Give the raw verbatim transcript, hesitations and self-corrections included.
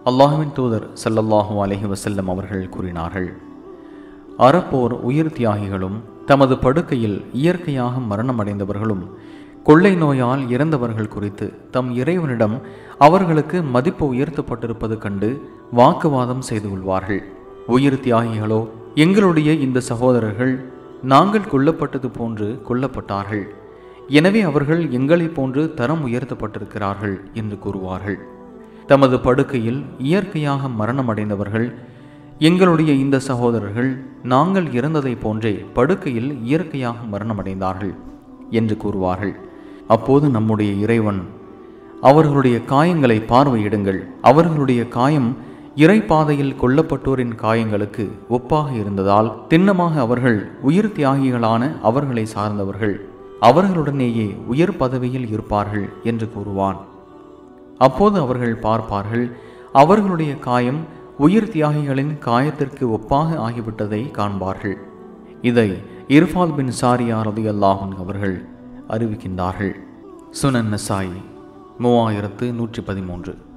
அல்லாஹ்வின் தூதர் ஸல்லல்லாஹு அலைஹி வஸல்லம் அவர்கள் கூறினார்கள், அறப்போர் உயிர் தியாகிகளும் தமது படுக்கையில் இயற்கையாக மரணமடைந்தவர்களும் கொள்ளை நோயால் இறந்தவர்கள் குறித்து தம் இறைவனிடம் அவர்களுக்கு மதிப்பு உயர்த்தப்பட்டிருப்பது கண்டு வாக்குவாதம் செய்து கொள்வார்கள். உயிர் தியாகிகளோ, எங்களுடைய இந்த சகோதரர்கள் நாங்கள் கொல்லப்பட்டது போன்று கொல்லப்பட்டார்கள், எனவே அவர்கள் எங்களை போன்று தரம் உயர்த்தப்பட்டிருக்கிறார்கள் என்று கூறுவார்கள். தமது படுக்கையில் இயற்கையாக மரணமடைந்தவர்கள், எங்களுடைய இந்த சகோதரர்கள் நாங்கள் இறந்ததை போன்றே படுக்கையில் இயற்கையாக மரணமடைந்தார்கள் என்று கூறுவார்கள். அப்போது நம்முடைய இறைவன், அவர்களுடைய காயங்களை பார்வையிடுங்கள், அவர்களுடைய காயம் இறைப்பாதையில் கொல்லப்பட்டோரின் காயங்களுக்கு ஒப்பாக இருந்ததால் திண்ணமாக அவர்கள் உயிர் தியாகிகளான அவர்களை சார்ந்தவர்கள், அவர்களுடனேயே உயர் பதவியில் இருப்பார்கள் என்று கூறுவான். அப்போது அவர்கள் பார்ப்பார்கள், அவர்களுடைய காயம் உயிர் தியாகிகளின் காயத்திற்கு ஒப்பாக ஆகிவிட்டதை காண்பார்கள். இதை இர்ஃபால் பின் சாரியா ரலியல்லாஹு அன்ஹு அவர்கள் அறிவிக்கின்றார்கள். சுனன் நசாயி மூவாயிரத்து நூற்றி பதிமூன்று.